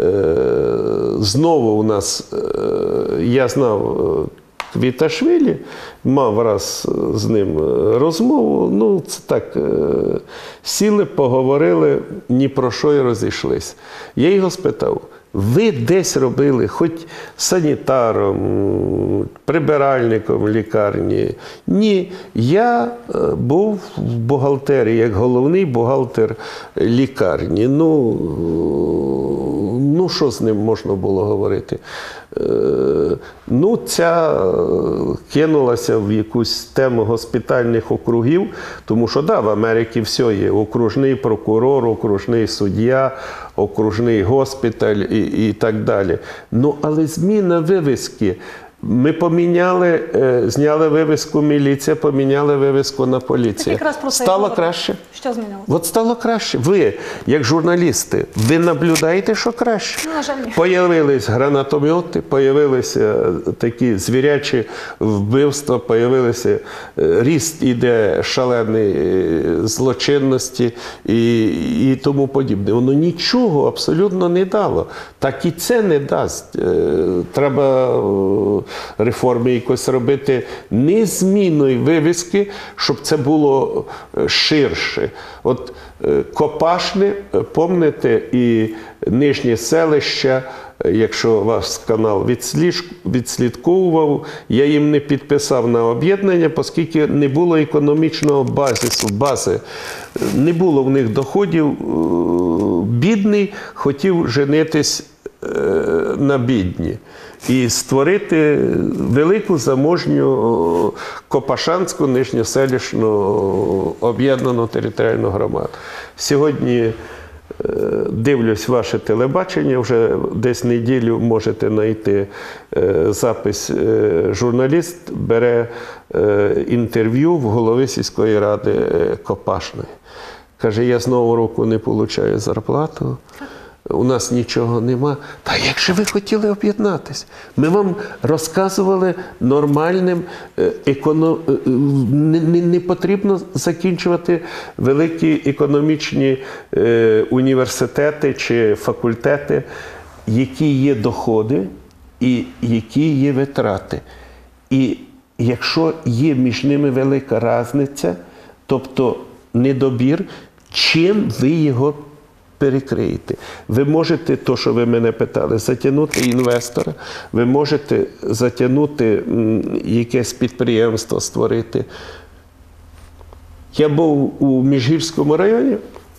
знову у нас, я знав, Квіташвілі, мав раз з ним розмову, ну, це так, сіли, поговорили, ні про що й розійшлись. Я його спитав, ви десь робили, хоч санітаром, прибиральником лікарні? Ні, я був в бухгалтерії, як головний бухгалтер лікарні. Ну, ну що з ним можна було говорити? Ну, ця кинулася в якусь тему госпітальних округів, тому що, да, в Америці все є. Окружний прокурор, окружний суддя, окружний госпіталь і, і так далі. Ну, але зміна вивіски Ми поміняли, зняли вивіску міліція, поміняли вивіску на поліцію. Стало краще. Що змінилося? От стало краще. Ви, як журналісти, ви наблюдаєте, що краще. Ну, на жаль, ні. Появились гранатомети, появилися такі звірячі вбивства, появилися, ріст іде шалений злочинності і, і тому подібне. Воно нічого абсолютно не дало. Так і це не дасть. Треба реформи якось робити не зміною вивіски, щоб це було ширше. От Копашне, помните, і нижнє селище, якщо ваш канал відслідковував, я їм не підписав на об'єднання, оскільки не було економічного базису, бази. Не було в них доходів. Бідний хотів женитись на бідні і створити велику заможню Копашанську нижньоселищну об'єднану територіальну громаду. Сьогодні дивлюсь ваше телебачення, вже десь неділю можете знайти запис. Журналіст бере інтерв'ю в голови сільської ради Копашної. Каже, я з нового року не отримую зарплату. У нас нічого нема. Та як же ви хотіли об'єднатися? Ми вам розказували нормальним, економ... не, не, не потрібно закінчувати великі економічні е, університети чи факультети, які є доходи і які є витрати. І якщо є між ними велика різниця, тобто недобір, чим ви його перекриєте? Ви можете, то, що ви мене питали, затягнути інвестора, ви можете затягнути якесь підприємство, створити. Я був у Міжгірському районі,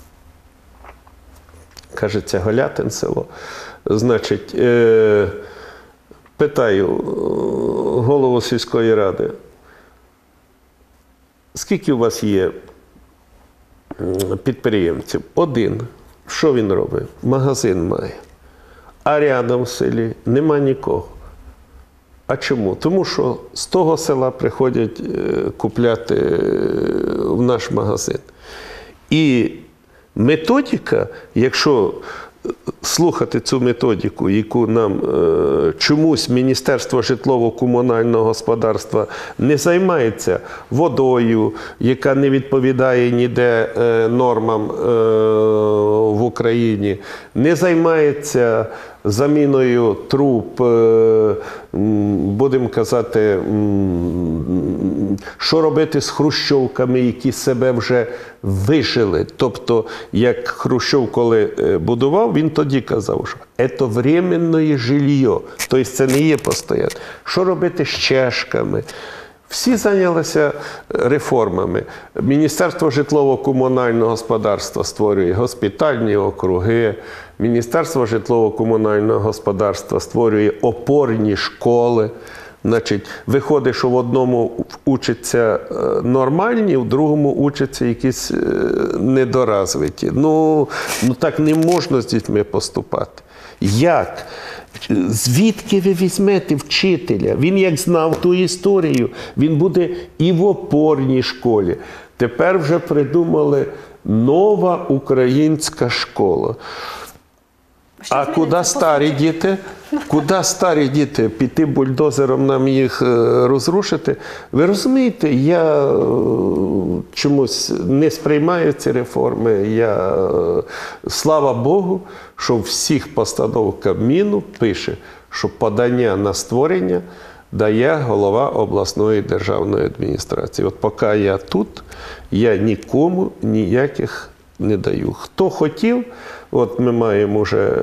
кажеться, Голятин село. Значить, е- питаю голову сільської ради, скільки у вас є підприємців? Один. Що він робить? Магазин має. А рядом в селі нема нікого. А чому? Тому що з того села приходять купляти в наш магазин. І методика, якщо слухати цю методику, яку нам е, чомусь Міністерство житлово-комунального господарства не займається водою, яка не відповідає ніде е, нормам е, в Україні, не займається заміною труб, е, будемо казати, що робити з хрущовками, які себе вже вижили. Тобто, як Хрущов коли будував, він тоді казав, що це временне жилье, тобто це не є постійне. Що робити з чешками? Всі зайнялися реформами. Міністерство житлово-комунального господарства створює госпітальні округи, Міністерство житлово-комунального господарства створює опорні школи. Значить, виходить, що в одному учаться нормальні, в другому учаться якісь недоразвиті. Ну, ну так не можна з дітьми поступати. Як? Звідки ви візьмете вчителя? Він як знав ту історію, він буде і в опорній школі. Тепер вже придумали нова українська школа. А куди старі діти? Куди старі діти? Піти бульдозером нам їх розрушити? Ви розумієте, я чомусь не сприймаю ці реформи. Я, слава Богу, що в всіх постановах Кабміну пише, що подання на створення дає голова обласної державної адміністрації. От поки я тут, я нікому ніяких не даю. Хто хотів, от ми маємо вже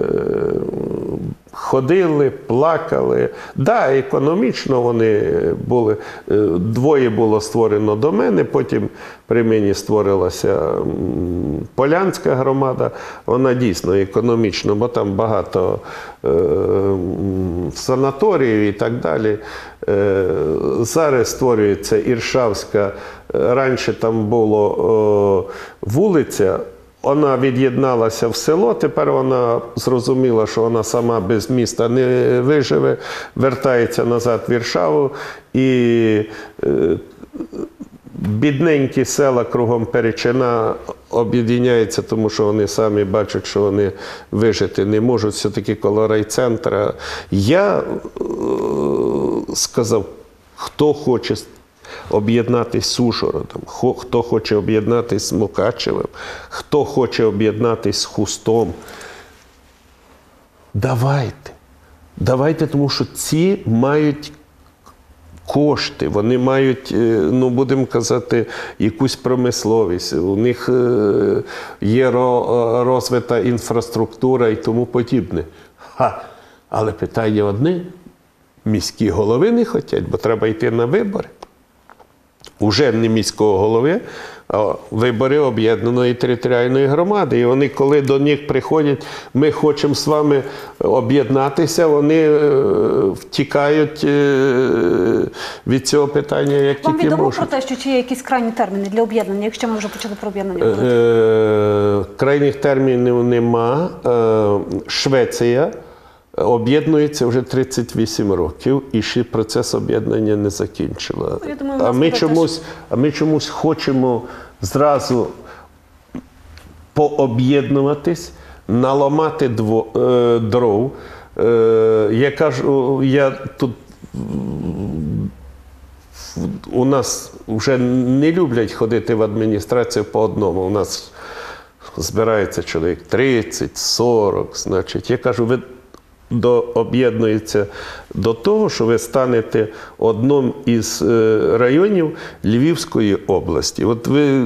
ходили, плакали. Да, економічно вони були, двоє було створено до мене, потім при мені створилася Полянська громада. Вона дійсно економічно, бо там багато е, санаторіїв і так далі. Е, зараз створюється Іршавська. Раніше там була е, вулиця, вона від'єдналася в село, тепер вона зрозуміла, що вона сама без міста не виживе, вертається назад в Варшаву і е, бідненькі села кругом Перечина об'єднаються, тому що вони самі бачать, що вони вижити не можуть, все-таки коло райцентра. Я е, сказав, хто хоче об'єднатися з Ужгородом, хто хоче об'єднатися з Мукачевим, хто хоче об'єднатися з Хустом. Давайте. Давайте, тому що ці мають кошти, вони мають, ну, будемо казати, якусь промисловість, у них є розвита інфраструктура і тому подібне. Ха. Але питання одне, міські голови не хочуть, бо треба йти на вибори. Уже не міського голови, а вибори об'єднаної територіальної громади. І вони, коли до них приходять, ми хочемо з вами об'єднатися, вони втікають від цього питання, як тільки можуть. Вам відомо про те, що чи є якісь крайні терміни для об'єднання, якщо ми вже почали про об'єднання говорити? Крайніх термінів нема. Швеція об'єднується вже тридцять вісім років, і ще процес об'єднання не закінчила. Я думаю, а, ми чомусь, а ми чомусь хочемо зразу пооб'єднуватись, наламати дво, е, дров. Е, я кажу, я тут у нас вже не люблять ходити в адміністрацію по одному. У нас збирається чоловік тридцять, сорок, значить. Я кажу, ви До, об'єднується до того, що ви станете одним із районів Львівської області. От ви,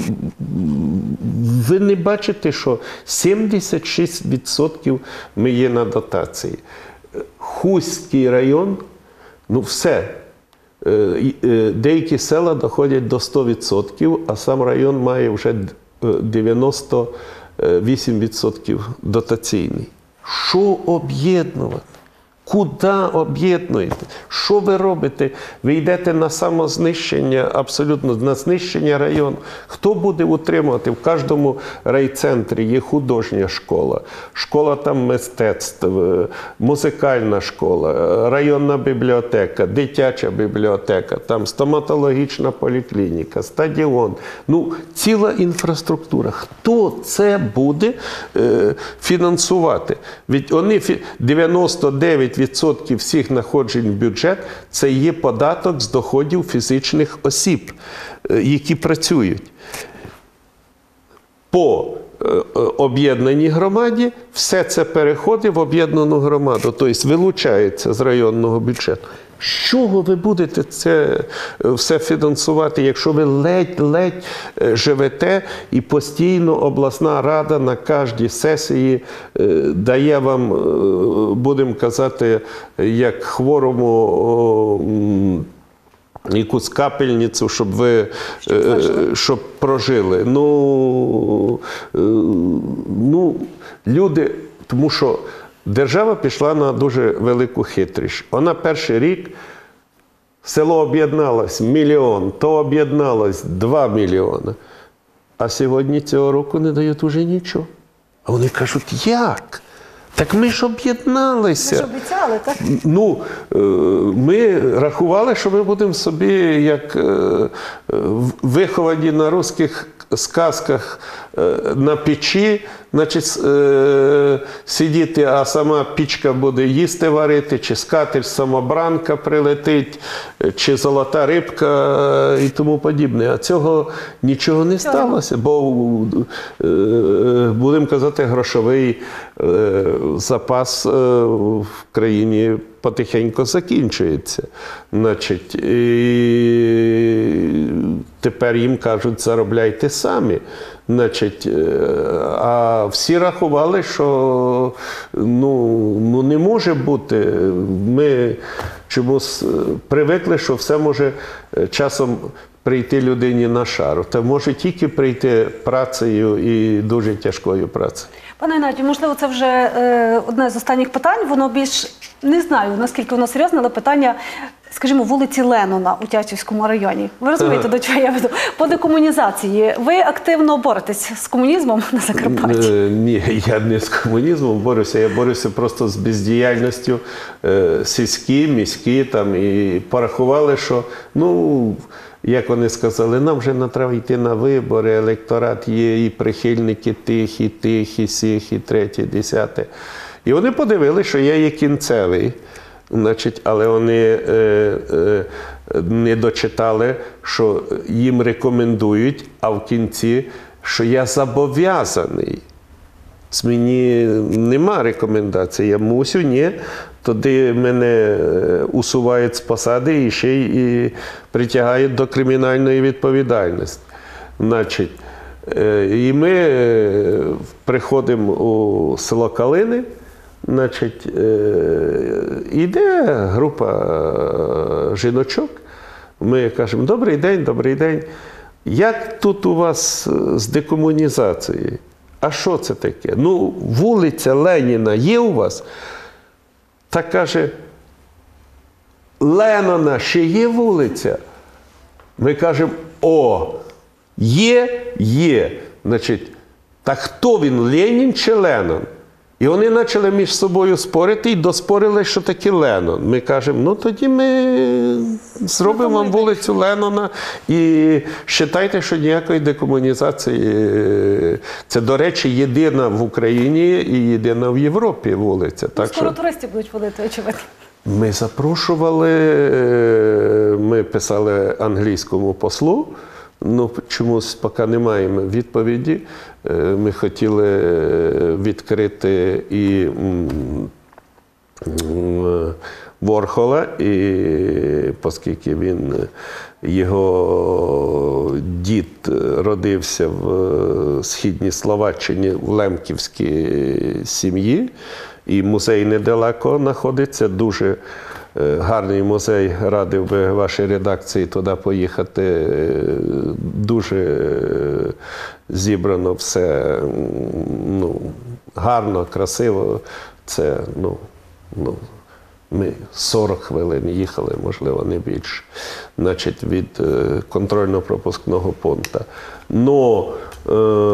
ви не бачите, що сімдесят шість відсотків ми є на дотації. Хустський район, ну все, деякі села доходять до ста відсотків, а сам район має вже дев'яносто вісім відсотків дотаційний. Що об'єднувати? Куди об'єднуєте? Що ви робите? Ви йдете на самознищення, абсолютно на знищення району. Хто буде утримувати? В кожному райцентрі є художня школа, школа там мистецтв, музикальна школа, районна бібліотека, дитяча бібліотека, там стоматологічна поліклініка, стадіон. Ну, ціла інфраструктура. Хто це буде е, фінансувати? Ведь вони дев'яносто дев'ять відсотків всіх надходжень в бюджет – це є податок з доходів фізичних осіб, які працюють. По об'єднаній громаді все це переходить в об'єднану громаду, тобто вилучається з районного бюджету. З чого ви будете це все фінансувати, якщо ви ледь-ледь живете і постійно обласна рада на кожній сесії дає вам, будемо казати, як хворому якусь капельницю, щоб ви щоб, щоб прожили. Ну, ну, люди, тому що держава пішла на дуже велику хитрість. Вона перший рік, село об'єдналось мільйон, то об'єдналось два мільйони. А сьогодні цього року не дають уже нічого. А вони кажуть, як? Так ми ж об'єдналися. Ми ж обіцяли, так? Ну, ми рахували, що ми будемо собі, як виховані на русських сказках, на печі, значить, сидіти, а сама пічка буде їсти варити, чи скатерть-самобранка прилетить, чи золота рибка і тому подібне. А цього нічого не сталося, бо, будемо казати, грошовий запас в країні потихеньку закінчується. Значить, і тепер їм кажуть, заробляйте самі. Значить, а всі рахували, що ну, ну не може бути. Ми чомусь привикли, що все може часом прийти людині на шару. Та може тільки прийти працею і дуже тяжкою працею. Пане Геннадію, можливо, це вже е, одне з останніх питань. Воно більш, не знаю, наскільки воно серйозне, але питання скажімо, вулиці Леннона у Тячівському районі. Ви розумієте, до чого я веду? По декомунізації. Ви активно боретесь з комунізмом на Закарпатті? Ні, я не з комунізмом борюся, я борюся просто з бездіяльністю. Сільські, міські там, і порахували, що, ну, як вони сказали, нам вже не треба йти на вибори, електорат є, і прихильники тих, і тих, і сіх, і третє, десяте. І вони подивилися, що я є кінцевий, значить, але вони е, е, не дочитали, що їм рекомендують, а в кінці, що я зобов'язаний. Мені нема рекомендацій, я мусю, ні. Тоді мене усувають з посади і ще й притягають до кримінальної відповідальності. Значить, і ми приходимо у село Калини, значить, йде група жіночок, ми кажемо, добрий день, добрий день, як тут у вас з декомунізацією? А що це таке? Ну, вулиця Леніна є у вас? Та каже, Леннона ще є вулиця? Ми кажемо, о, є, є. Значить, та хто він, Ленін чи Леннон? І вони почали між собою спорити і доспорили, що таке Леннон. Ми кажемо, ну тоді ми зробимо вам вулицю Леннона і вважайте, що ніякої декомунізації. Це, до речі, єдина в Україні і єдина в Європі вулиця. Ну, так, скоро що... туристи будуть водити, очевидно. Ми запрошували, ми писали англійському послу, ну, чомусь поки не маємо відповіді. Ми хотіли відкрити і Ворхола, і оскільки він, його дід родився в Східній Словаччині в лемківській сім'ї, і музей недалеко знаходиться, дуже гарний музей, радив би вашій редакції туди поїхати. Дуже зібрано все, ну, гарно, красиво. Це, ну, ну, ми сорок хвилин їхали, можливо, не більше, значить, від контрольно-пропускного пункту. Но е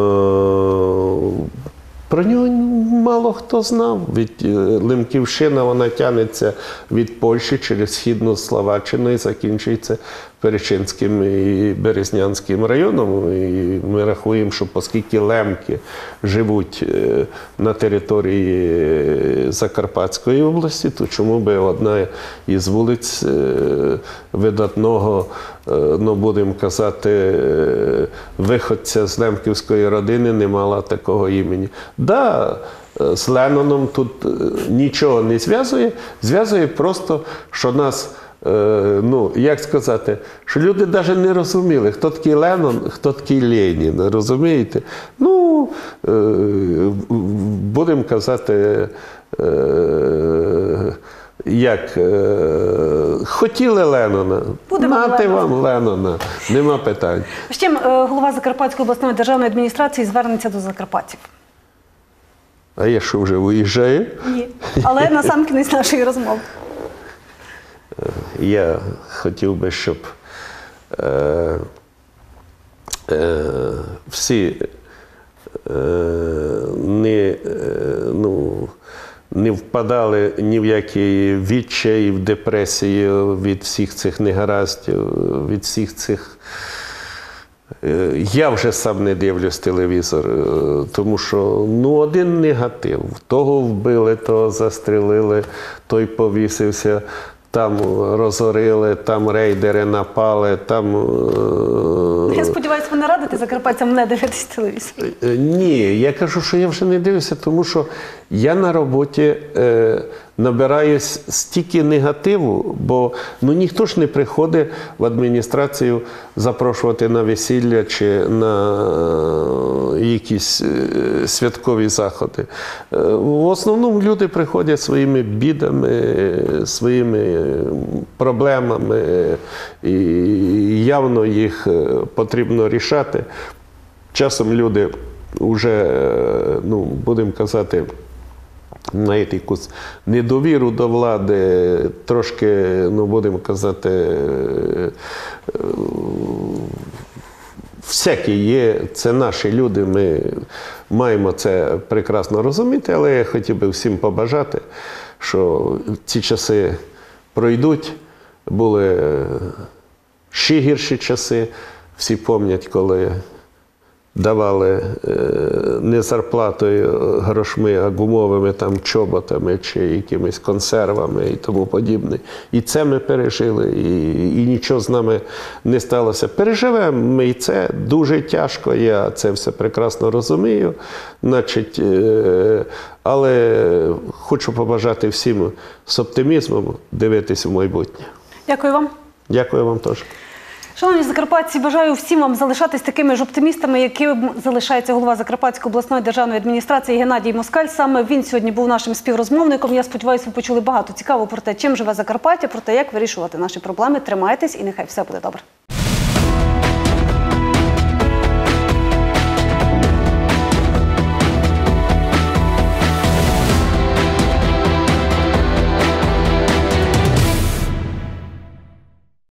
про нього мало хто знав. Від Лемківщина, вона тягнеться від Польщі через Східну Словаччину і закінчується Перечинським і Березнянським районом. І ми рахуємо, що оскільки лемки живуть на території Закарпатської області, то чому би одна із вулиць видатного, ну, будемо казати, виходця з лемківської родини не мала такого імені. Да, з Ленноном тут нічого не зв'язує, зв'язує просто, що нас, ну, як сказати, що люди навіть не розуміли, хто такий Леннон, хто такий Ленін, розумієте? Ну, будемо казати, як, хотіли Леннона, нате вам Леннона, нема питань. З чим голова Закарпатської обласної державної адміністрації звернеться до закарпатців? А я що, вже виїжджаю? Ні, але насамкінець нашої розмови. Я хотів би, щоб е, е, всі е, не, е, ну, не впадали ні в який відчай, в депресію від всіх цих негараздів, від всіх цих. Я вже сам не дивлюсь телевізор, тому що, ну, один негатив. Того вбили, того застрелили, той повісився, там розорили, там рейдери напали, там... Я сподіваюся, ви не радите закарпатцям не дивитись телевізор? Ні, я кажу, що я вже не дивлюся, тому що я на роботі е, набираю стільки негативу, бо, ну, ніхто ж не приходить в адміністрацію запрошувати на весілля чи на якісь е, святкові заходи. Е, в основному люди приходять своїми бідами, своїми проблемами, і явно їх потрібно рішати. Часом люди вже, ну, будемо казати, знаєте, якусь недовіру до влади, трошки, ну, будемо казати, всякі є, це наші люди, ми маємо це прекрасно розуміти, але я хотів би всім побажати, що ці часи пройдуть, були ще гірші часи, всі пам'ятають, коли давали не зарплатою грошми, а гумовими там чоботами чи якимись консервами і тому подібне. І це ми пережили, і, і нічого з нами не сталося. Переживемо ми і це дуже тяжко, я це все прекрасно розумію. Значить, але хочу побажати всім з оптимізмом дивитися в майбутнє. Дякую вам. Дякую вам теж. Шановні закарпатці, бажаю всім вам залишатись такими ж оптимістами, яким залишається голова Закарпатської обласної державної адміністрації Геннадій Москаль. Саме він сьогодні був нашим співрозмовником. Я сподіваюся, ви почули багато цікавого про те, чим живе Закарпаття, про те, як вирішувати наші проблеми. Тримайтесь і нехай все буде добре.